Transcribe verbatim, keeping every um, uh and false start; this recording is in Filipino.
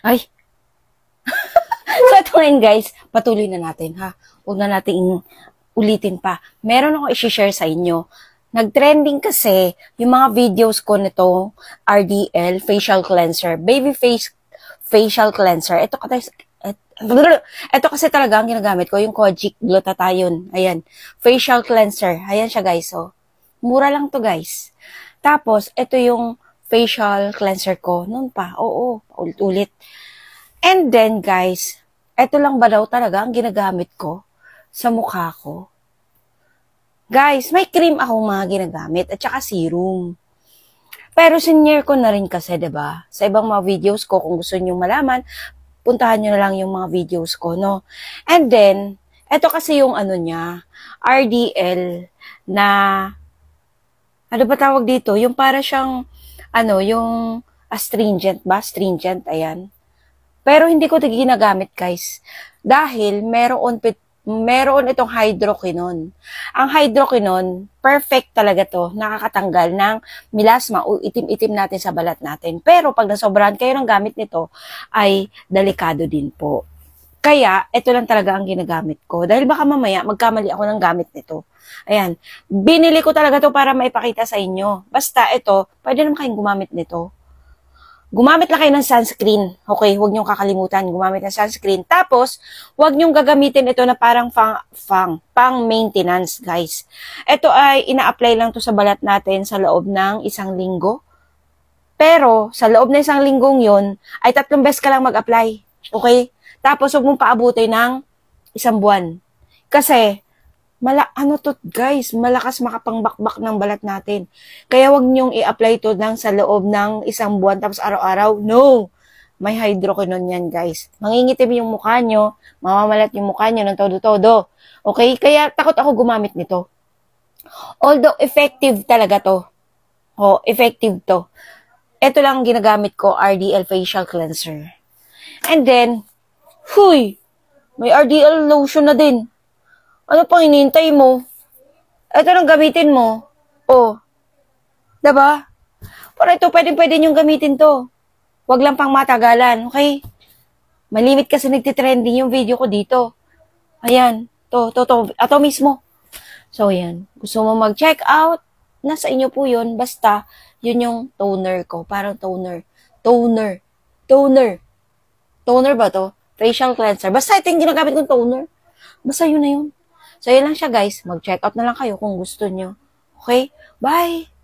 Ay! So, ito ngayon guys, patuloy na natin ha. Huwag na natin ulitin pa. Meron ako i-share sa inyo. Nag-trending kasi yung mga videos ko nitong R D L facial cleanser, baby face facial cleanser. Ito kasi ito kasi talaga ang ginagamit ko, yung Kojic Glutathione. Ayan, facial cleanser. Ayan siya guys. So, mura lang to guys. Tapos, ito yung facial cleanser ko. Noon pa, oo, ulit-ulit. And then guys, ito lang ba daw talaga ang ginagamit ko sa mukha ko? Guys, may cream akong mga ginagamit at saka serum. Pero senior ko na rin kasi, 'di ba? Sa ibang mga videos ko, kung gusto niyo malaman, puntahan niyo na lang yung mga videos ko, no? And then, ito kasi yung ano niya, R D L na, ano ba tawag dito? Yung para siyang, ano, yung astringent ba? Astringent, ayan. Pero hindi ko ito ginagamit, guys. Dahil meron meron itong hydroquinone. Ang hydroquinone, perfect talaga to. Nakakatanggal ng melasma o itim-itim natin sa balat natin. Pero pag nasobrahan kayo ng gamit nito, ay delikado din po. Kaya, ito lang talaga ang ginagamit ko. Dahil baka mamaya, magkamali ako ng gamit nito. Ayan. Binili ko talaga to para maipakita sa inyo. Basta ito, pwede naman kayong gumamit nito. Gumamit lang kayo ng sunscreen. Okay, huwag niyong kakalimutan. Gumamit ng sunscreen. Tapos, huwag niyong gagamitin ito na parang fang, fang, pang maintenance, guys. Ito ay ina-apply lang to sa balat natin sa loob ng isang linggo. Pero, sa loob ng isang linggong yon ay tatlong beses ka lang mag-apply. Okay? Tapos, huwag mong paabutin ng isang buwan. Kasi, Mala, ano to guys, malakas makapangbakbak ng balat natin. Kaya wag niyong i-apply to ng sa loob ng isang buwan tapos araw-araw. No! May hydroquinone yan guys. Mangingitim yung mukha nyo, mamamalat yung mukha nyo ng todo-todo. Okay? Kaya takot ako gumamit nito. Although effective talaga to. Oh, effective to. Ito lang ginagamit ko, R D L facial cleanser. And then, huy! May R D L lotion na din. Ano pang hinihintay mo? Ito lang gamitin mo. Oh. Diba? Para ito, pwedeng-pwede niyong gamitin to. Huwag lang pang matagalan, okay? Malimit kasi nagtitrending yung video ko dito. Ayan. To, to, to. Ato mismo. So, yan. Gusto mo mag-check out? Nasa inyo po yun. Basta, yun yung toner ko. Parang toner. Toner. Toner. Toner ba to? Facial cleanser. Basta ito yung ginagamit kong toner. Basta yun na yun. So, yun lang siya guys. Mag-check out na lang kayo kung gusto nyo. Okay? Bye!